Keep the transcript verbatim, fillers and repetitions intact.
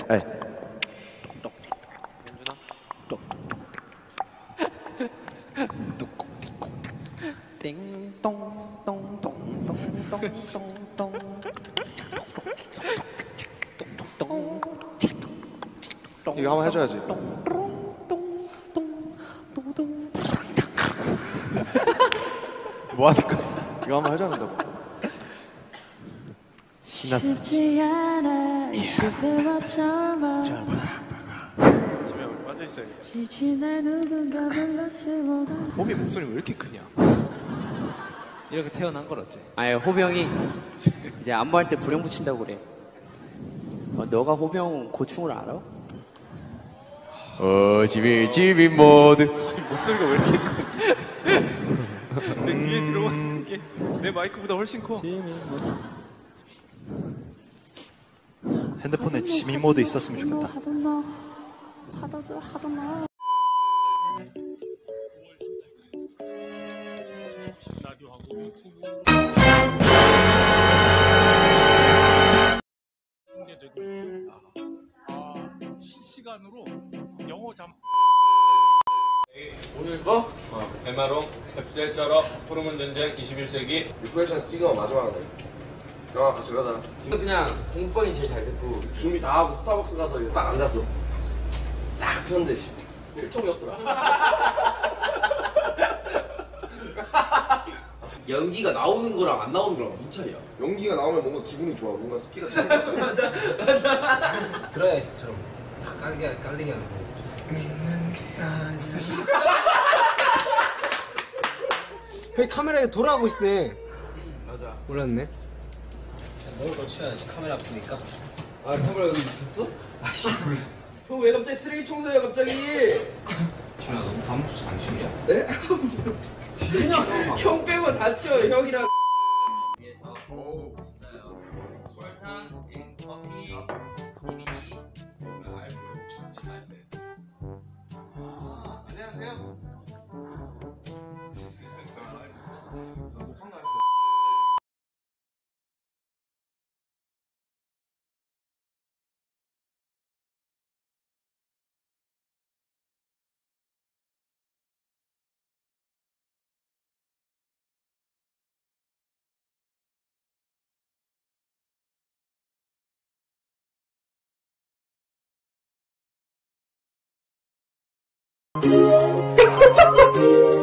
네. 이거 한번 해줘야지. 뭐 하는 거야? 이거 한번 해줘야 된다고. 신났어. 호비 목소리 왜 이렇게 크냐? 이렇게 태어난 걸 어째? 아니 호비 형이 이제 안무할 때 불행 붙인다고 그래. 어, 너가 호비 형 고충을 알아? 어 집이 집이 모두. 목소리가 왜 이렇게 커 진짜. 내 귀에 들어가는 게 내 마이크보다 훨씬 커. 핸드폰에 지미 모드 있었으면 좋겠다. 라디오하고 유튜브 공개되고 있고, 아, 실시간으로 영어 잠. 오늘 거? 어, 대마롱, 캡슐 쩔어, 푸르문 전쟁, 이십일 세기. 육회에서 찍어 마지막에. 영화 같이 가자. 그냥 공부방이 제일 잘 됐고. 준비 다 하고 스타벅스 가서 이제 딱 앉았어. 딱 폈는데 씨. 필통이 없더라. 연기가 나오는 거랑 안 나오는 거랑 무슨 차이야? 연기가 나오면 뭔가 기분이 좋아. 뭔가 스피가 차이잖아. 맞아, 맞아. 드라이아이스처럼 다 깔리게, 깔리게 하는 거. 믿는 게 아니야. 형이 카메라에 돌아가고 있네. 맞아. 몰랐네. 먹을 거 치워야지. 카메라 아프니까. 아, 카메라 여기 있었어? 아씨. 형 왜 갑자기 쓰레기 청소해 갑자기? 지훈아, 너무 밥 먹고 당신이야? 네? 형 빼고 다 치워, 형이랑. 위에서 있어요. 설탕, 커피, 이미지. 아, 안녕하세요. 너무 황당했어. Ha ha ha ha!